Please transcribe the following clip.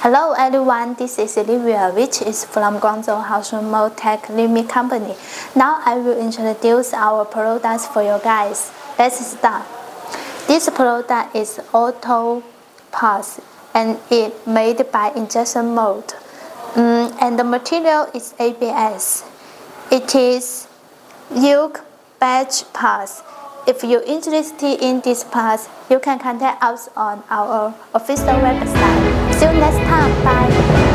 Hello everyone, this is Olivia, which is from Guangzhou Haoshun Tech Limit Company. Now I will introduce our products for you guys. Let's start. This product is auto pass and it made by injection mold. And the material is ABS. It is Buick badge pass. If you're interested in this pass, you can contact us on our official website. See you next time. Bye.